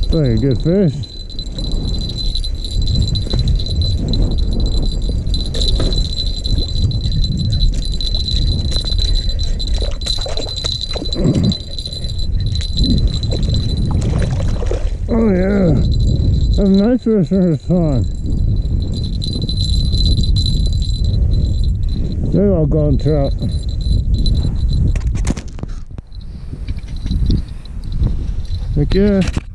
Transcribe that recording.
Looks like a good fish. Oh yeah, that's nice fish in this pond. They're all gone trout. Heck yeah.